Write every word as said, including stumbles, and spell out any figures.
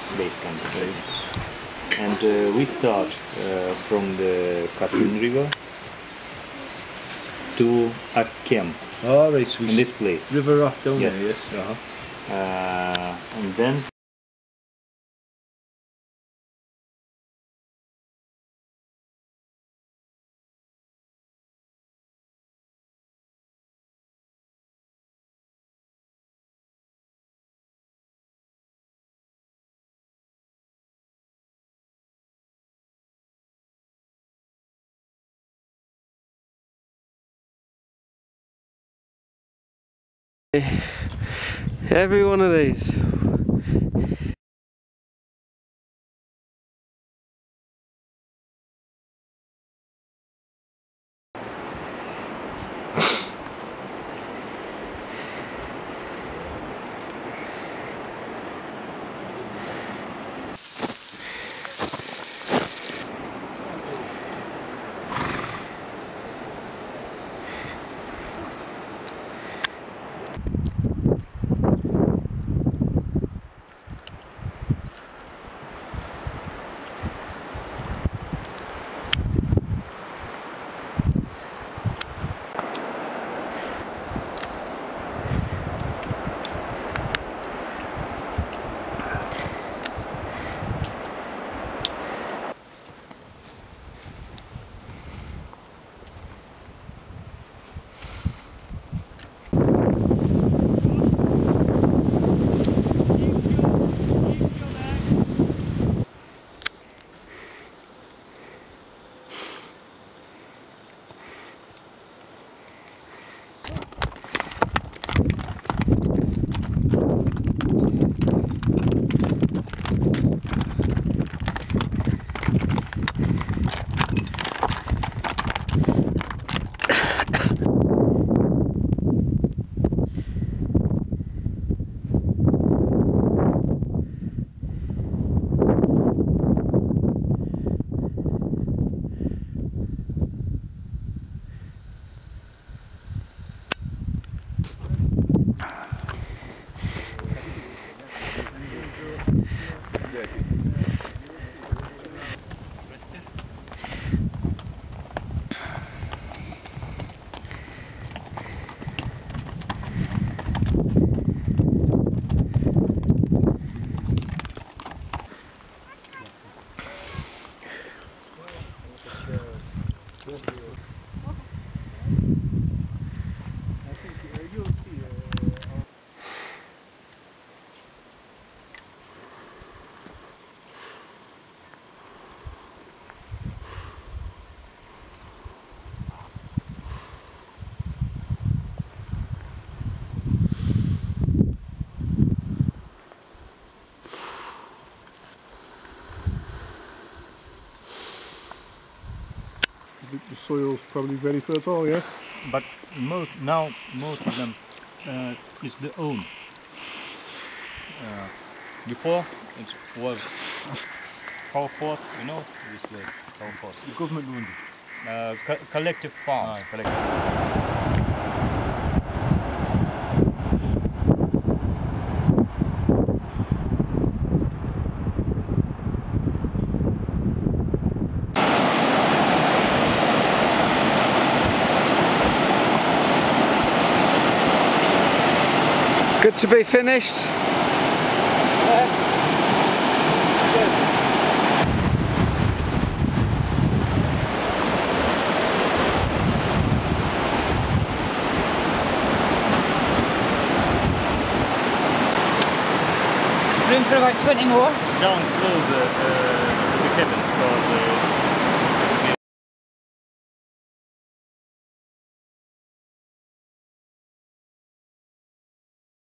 base camp. Okay. And uh, we start uh, from the Katrin River to Akem. Oh, right, so in this place. River raft down yes. there, yes. Uh-huh. Uh, and then Every one of these. The soil's probably very fertile, yeah? but most now most of them uh, is the own. Uh, before it was how force, you know this place how force. The government owned it. Uh, co collective farm. Ah, collective. Good to be finished. Room for about twenty more. Down closer uh, to the cabin because uh,